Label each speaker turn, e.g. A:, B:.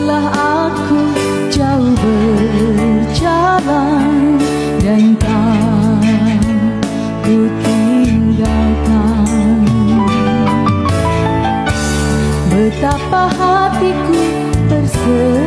A: Telah aku jauh berjalan dan tak ku tinggalkan. Betapa hatiku bersedih